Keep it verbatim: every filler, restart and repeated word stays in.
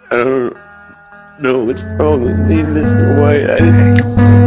I don't know what's wrong with me, Mister White. I